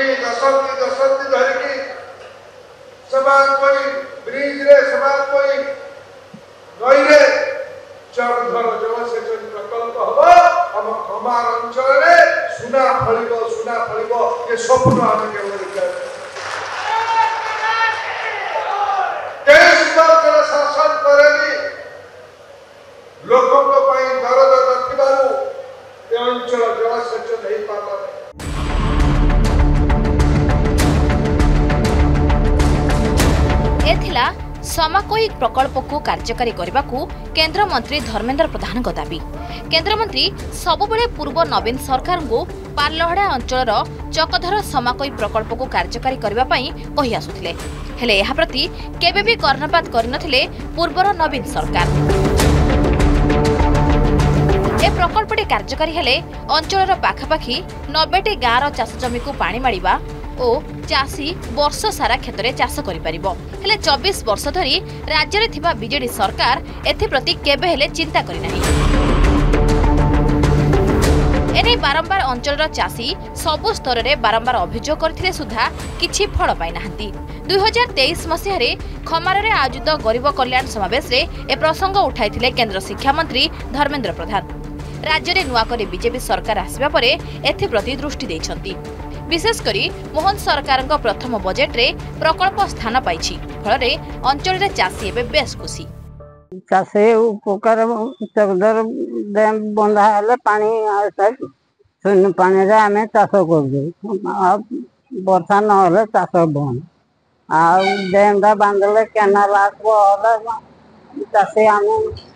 दशंधि धरिकी समान कोई ब्रिज रे समान कोई नई रे चरधर जलसेचन प्रकल्प हम आम खमार अंचल रे सुना फलिबो ये स्वप्न आम केवल शासन करेगी लोकों दरद नथिबारु ए अंचल जलसेचन नहीं पाता। एथिला समाकोई प्रकल्प को कार्यकारी करने को केंद्र मंत्री धर्मेंद्र प्रधान का दाबी। केंद्र मंत्री सबुबले पूर्व नवीन सरकार को पालहड़ा अंचल चकधर समाकोई प्रकल्प को कार्यकारी करने कही आसुथिले हेले एहा प्रति केबे भी कर्णपात करनथिले पूर्वर नवीन सरकार। ए प्रकल्पटी कार्यकारी हेले अंचल पाखापाखी 90टी गाँव चाष जमी को पानी मारिबा और चाषी वर्ष सारा क्षेत्र में चाष करिपारिबो। हेले 24 वर्ष धरी राज्य रे थिबा बीजेडी सरकार एथि प्रति केबे हेले चिंता करि नाही। एने बारंबार अंचल चाषी सबु स्तर में बारंबार अभियोग करथिले सुधा किछि फल पाई नाहंती। 2023 मसीह खमार में आयोजित गरीब कल्याण समावेश रे ए प्रसंग उठाइथिले केंद्र शिक्षा मंत्री धर्मेंद्र प्रधान। राज्य में नुआ करे बीजेपी सरकार आसिबा परे एथि प्रति दृष्टि दैछंती। विशेषकर मोहन सरकार प्रथम बजेट रे प्रकल्प स्थान पाई फल अंचल रे चाषी एबे बेस खुशी। चाषी उपकार चकधर डैम बंधा हेले पानी शून्य पानी रे आमे चाष कर वर्षा न चाष बंद डैम बांधले केनाल आसबो चाषी आमे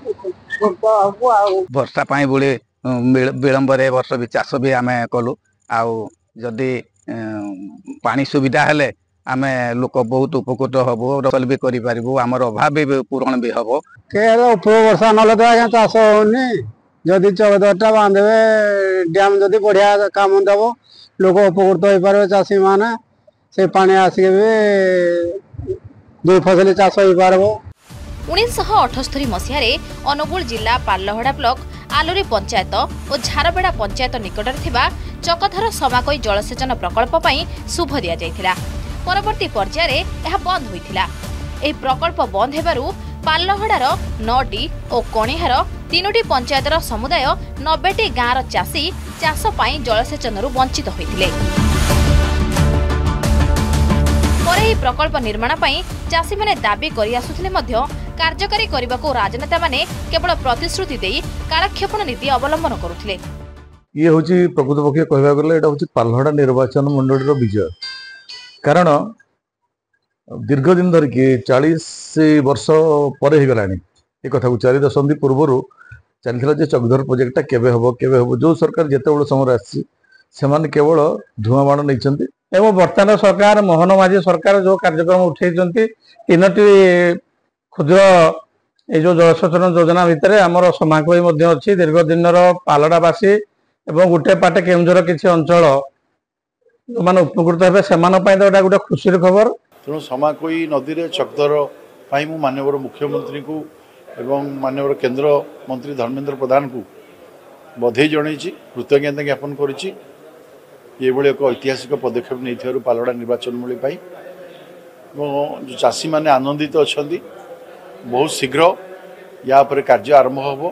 वर्षा पाई बुले विलंब रे वर्ष भी चाष भी आमे कलु जदि पानी सुविधा हेले आमे लोक बहुत उपकृत हबो फसल भी करि पारिबो आमर अभाव भी पूरण भी हबो केले वर्षा नले तो आज्ञा चाष होनी जदि चकधरटा बांधबे डैम जदि बढ़िया काम देबो लोक उपकृत हो पारे चाषी माने से पानी आसी दुई फसल चाष हो पारबो। 1978 मसीह अनुगुल जिला पालहड़ा ब्लॉक आलुरी पंचायत और झारबेड़ा पंचायत निकट थिबा चकधर समाकोई जलसेचन प्रकल्प पई शुभ दिया जायथिला। परवर्ती पर्यायर यह बंद होइथिला। एही प्रकल्प बंद हेबारु पालहड़ार 9टी और कणिहार 3टी पंचायतर समुदाय 90टी गाँर चाषी चाष पई जलसेचनरु वंचित होइथिले। परे प्रकल्प निर्माण पई चाषी माने दाबी करि आसुथिले मध्य कार्यकारी करने को राजनेता माने केवल प्रतिश्रुति देई कालक्षेपण नीति अवलंबन करुथिले। ये होची प्रकृत पक्षे कहबा गले एटा होची पालहड़ा निर्वाचन मंडली रो विजय कारण दीर्घ दिन धरिकी 40 वर्ष पर ही गलानी ए कथा को 4 दशंधि पूर्व चलथिला जे चकधर प्रोजेक्ट केबे हबो जो सरकार जेते बड़ समय आसी से माने केवल धुआं बाण नैचंती एवं वर्तमान सरकार मोहन माझी सरकार जो कार्यक्रम उठेइचंती 3टी क्षुद्र ये जो जलसेचन योजना भितर आमर समाकोई अच्छी दीर्घ दिन पालहड़ावासी एवं गोटे पाटे केउंझर किसी अंचल जो मैंने उपकृत हे से गोटे खुशी खबर। तेणु समाकोई नदी में चकधर मु माननीय मुख्यमंत्री को एवं माननीय केंद्र मंत्री धर्मेंद्र प्रधान को बधाई जन कृतज्ञता ज्ञापन करी एक ऐतिहासिक पदक्षेप नहीं पालहड़ा निर्वाचन मूली जो चाषी मैंने आनंदित अच्छा बहुत शीघ्र या पर कार्य आरंभ होबो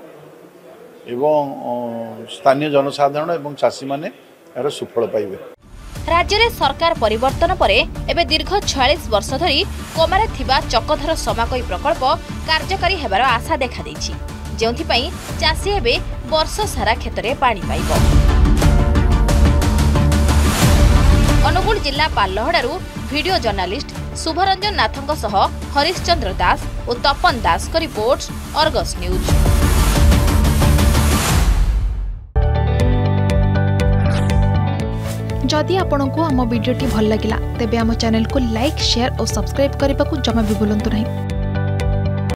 एवं स्थानीय जनसाधारण एवं चाषी माने यार सुफल पाइबे। राज्य रे सरकार परिवर्तन परे एबे दीर्घ 46 वर्ष धरी कोमारे थिबा चकधर समाकोई प्रकल्प कार्यकारी हेबार आशा देखा दैछि जेउथि पई चाषी एबे वर्ष सारा क्षेत्र में पानी पाइबो। अनुगुल जिला पालहड़ारू वीडियो जर्नालिस्ट शुभरंजन नाथंक सह हरिश्चंद्र दास और तपन दास को रिपोर्ट अर्गस न्यूज। जदि आपंक आम भिडी भल लगा तेब आम चैनल को लाइक शेयर और सब्सक्राइब करने को जमा भी भूलु नहीं।